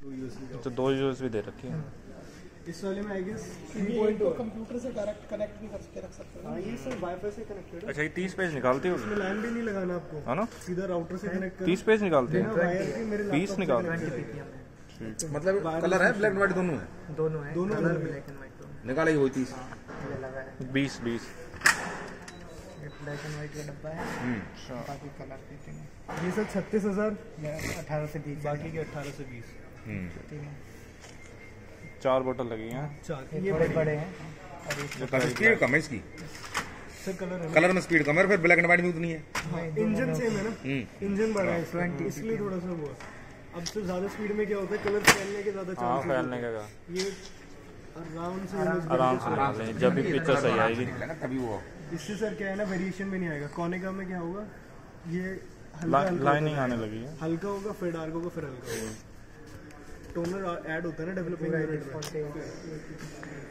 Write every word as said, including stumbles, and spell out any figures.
तो दो यूएसबी दे रखी है। इस वाले में आई गेस कंप्यूटर से डायरेक्ट कनेक्ट भी करके रख सकते हो। हाँ ये सर वाईफाई से कनेक्टेड है। अच्छा ये तीस पेज निकालती हो? इसमें लाइन भी नहीं लगाना आपको, है ना, सीधा राउटर से कनेक्ट कर। तीस पेज निकालते हैं? बीस निकालते हैं। मतलब कलर है ब्लैक एंड व्हाइट दोनों है? दोनों है, दोनों कलर ब्लैक एंड व्हाइट दोनों निकालेगी वही तीस। बीस बीस ब्लैक एंड व्हाइट का डब्बा है। बाकी कलर देते हैं। ये सर छत्तीस हजार अठारह से बीस, बाकी के अठारह से बीस। ठीक है, चार बोतल लगी हैं। चार ये बड़े बड़े हैं। स्पीड कम है इसकी सर, कलर है, कलर में स्पीड कम है, फिर ब्लैक एंड व्हाइट भी उतनी है। इंजन सेम है ना, इंजन बड़ा है इसलिए थोड़ा सा वो। अब तो ज्यादा स्पीड में क्या होता है, कलर फैलने के ज्यादा चांस हाँ फैलने का ये आराम से आराम से निकाल लें जब भी पिक्चर सही आएगी तभी वो। इससे सर क्या है ना, वेरिएशन में नहीं आएगा। कोनिका में क्या होगा, ये लाइनिंग आने लगी है, हल्का होगा फिर डार्क होगा फिर हल्का होगा। टोनर ऐड होता है ना डेवलपिंग यूनिट में।